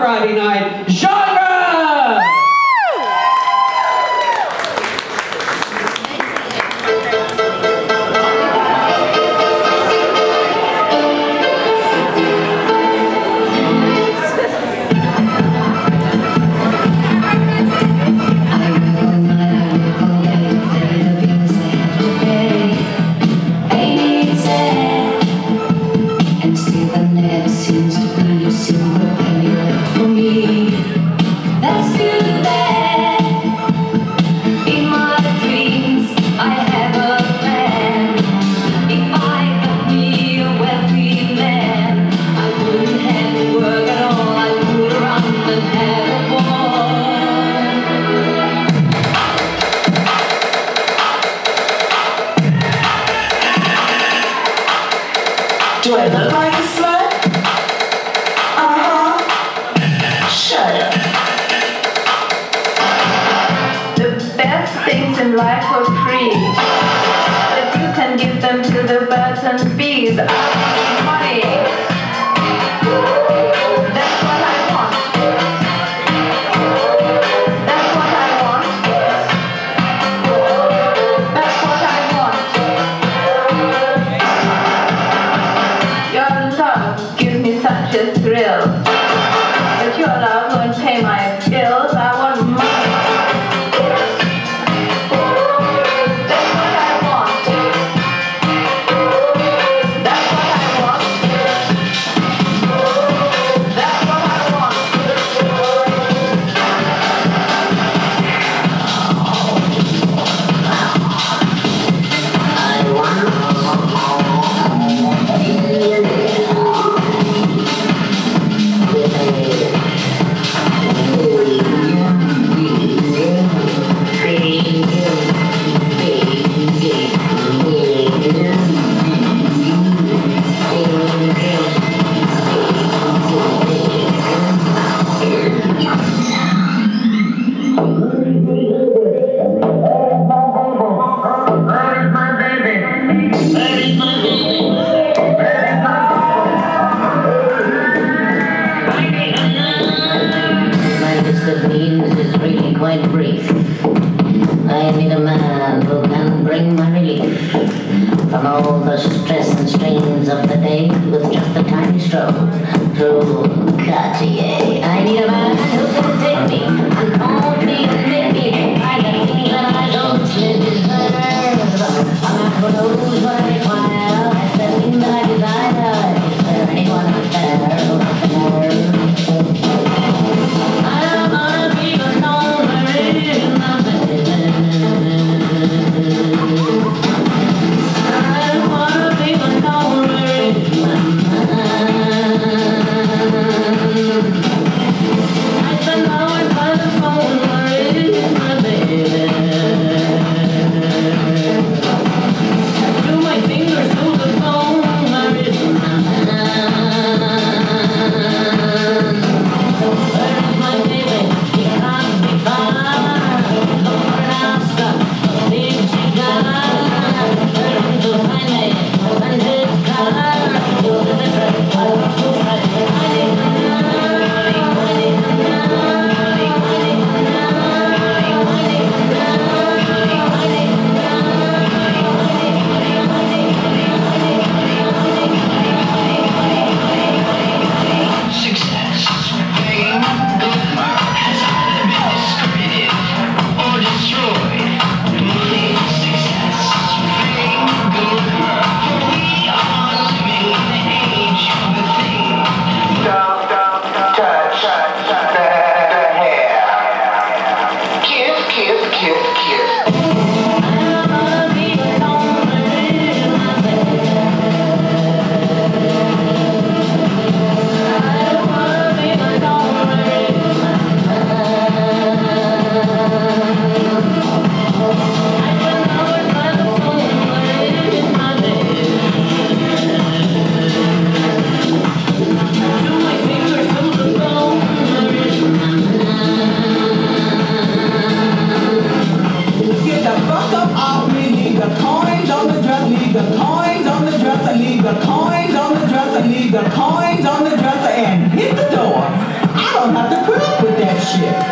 Friday night, Genre! Do I look like a slut? Shut up. The best things in life are free. If you can give them to the birds and bees, money. That's what I want. That's what I want. That's what I want. Your love gives me such a thrill. But your love won't pay my bills. I want money. That's what I want. That's what I want. That's what I want. Is really quite brief. I need a man who can bring my relief from all the stress and strains of the day with just a tiny stroll through Cartier. I need a man who can take me and hold me and make me find the things that I don't deserve. A man who knows what I require, has the thing that I desire. Is there anyone out there who has the nerve? I don't wanna be alone. don't have to put up with that shit.